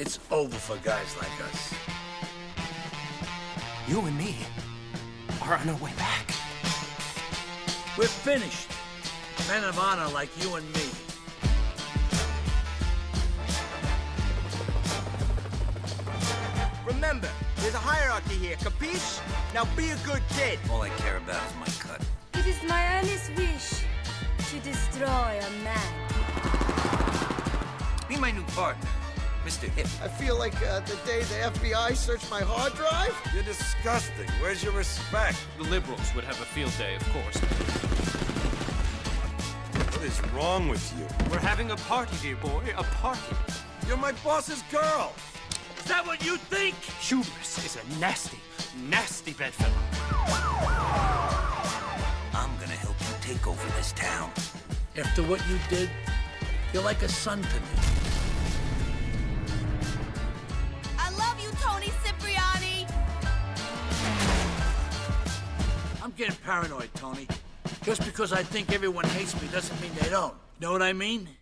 It's over for guys like us. You and me are on our way back. We're finished. Men of honor like you and me. Remember, there's a hierarchy here, capiche? Now be a good kid. All I care about is my cut. It is my earnest wish to destroy a man. Be my new partner, Mr. Hip. I feel like the day the FBI searched my hard drive. You're disgusting. Where's your respect? The liberals would have a field day, of course. What is wrong with you? We're having a party, dear boy, a party. You're my boss's girl. Is that what you think? Hubris is a nasty, nasty bedfellow. I'm gonna help you take over this town. After what you did, you're like a son to me. I love you, Tony Cipriani. I'm getting paranoid, Tony. Just because I think everyone hates me doesn't mean they don't. Know what I mean?